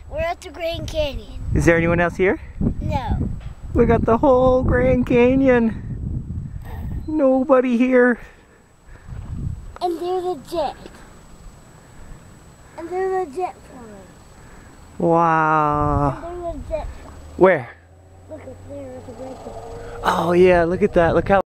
We're at the Grand Canyon. Is there anyone else here? No. Look at the whole Grand Canyon. Nobody here. And there's a jet. And there's a jet plane. Wow. And there's a jet plane. Where? Look up there at the Grand Canyon. Oh yeah, look at that. Look how